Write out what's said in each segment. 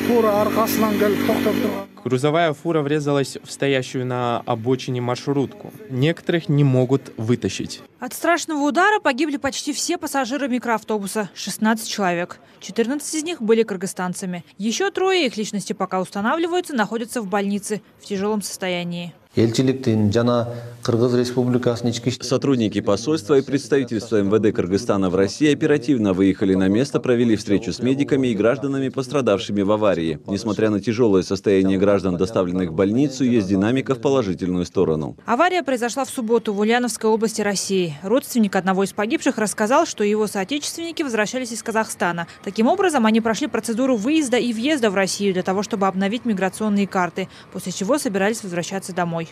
Грузовая фура врезалась в стоящую на обочине маршрутку. Некоторых не могут вытащить. От страшного удара погибли почти все пассажиры микроавтобуса – 16 человек. 14 из них были кыргызстанцами. Еще трое, их личности пока устанавливаются, находятся в больнице в тяжелом состоянии. Сотрудники посольства и представительства МВД Кыргызстана в России оперативно выехали на место, провели встречу с медиками и гражданами, пострадавшими в аварии. Несмотря на тяжелое состояние граждан, доставленных в больницу, есть динамика в положительную сторону. Авария произошла в субботу в Ульяновской области России. Родственник одного из погибших рассказал, что его соотечественники возвращались из Казахстана. Таким образом, они прошли процедуру выезда и въезда в Россию для того, чтобы обновить миграционные карты, после чего собирались возвращаться домой.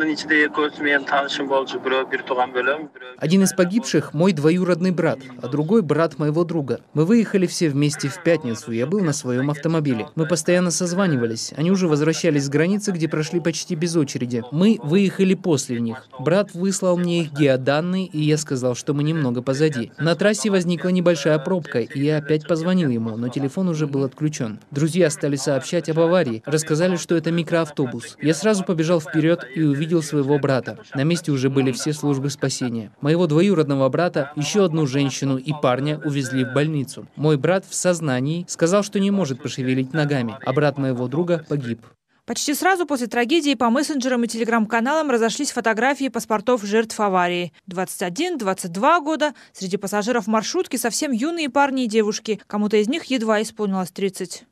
Один из погибших – мой двоюродный брат, а другой – брат моего друга. Мы выехали все вместе в пятницу, я был на своем автомобиле. Мы постоянно созванивались, они уже возвращались с границы, где прошли почти без очереди. Мы выехали после них. Брат выслал мне их геоданные, и я сказал, что мы немного позади. На трассе возникла небольшая пробка, и я опять позвонил ему, но телефон уже был отключен. Друзья стали сообщать об аварии, рассказали, что это микроавтобус. Я сразу побежал вперед и увидел своего брата. На месте уже были все службы спасения. Моего двоюродного брата, еще одну женщину и парня увезли в больницу. Мой брат в сознании сказал, что не может пошевелить ногами, а брат моего друга погиб. Почти сразу после трагедии по мессенджерам и телеграм-каналам разошлись фотографии паспортов жертв аварии. 21-22 года. Среди пассажиров маршрутки совсем юные парни и девушки. Кому-то из них едва исполнилось 30.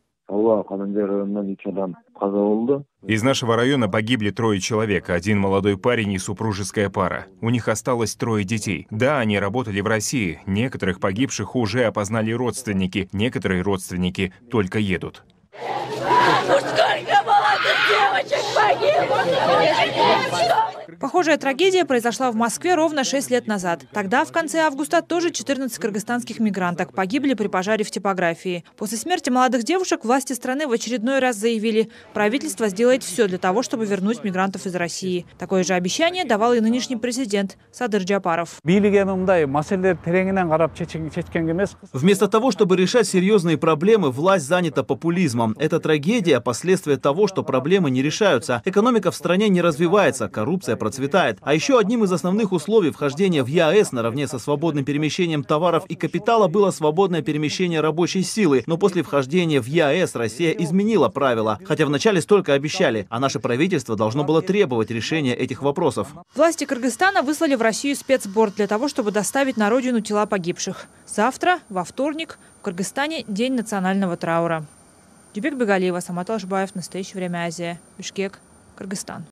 Из нашего района погибли 3 человек, один молодой парень и супружеская пара. У них осталось 3 детей. Да, они работали в России. Некоторых погибших уже опознали родственники. Некоторые родственники только едут. Сколько молодых девочек погибло! Похожая трагедия произошла в Москве ровно 6 лет назад. Тогда, в конце августа, тоже 14 кыргызстанских мигранток погибли при пожаре в типографии. После смерти молодых девушек власти страны в очередной раз заявили, правительство сделает все для того, чтобы вернуть мигрантов из России. Такое же обещание давал и нынешний президент Садыр Джапаров. Вместо того, чтобы решать серьезные проблемы, власть занята популизмом. Это трагедия, последствия того, что проблемы не решаются. Экономика в стране не развивается, коррупция процветает. А еще одним из основных условий вхождения в ЕАЭС наравне со свободным перемещением товаров и капитала было свободное перемещение рабочей силы. Но после вхождения в ЕАЭС Россия изменила правила. Хотя вначале столько обещали, а наше правительство должно было требовать решения этих вопросов. Власти Кыргызстана выслали в Россию спецборд для того, чтобы доставить на родину тела погибших. Завтра, во вторник, в Кыргызстане день национального траура. Дюбек Бегалиева, Самат Алшбаев. Настоящее время. Азия. Бишкек, Кыргызстан.